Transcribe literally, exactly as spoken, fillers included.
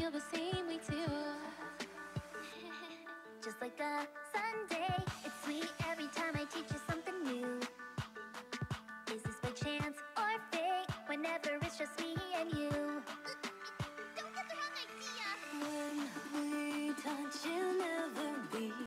feel the same way too. Just like a Sunday, it's sweet every time I teach you something new. Is this by chance or fate? Whenever it's just me and you. Don't get the wrong idea. When we touch, you'll never be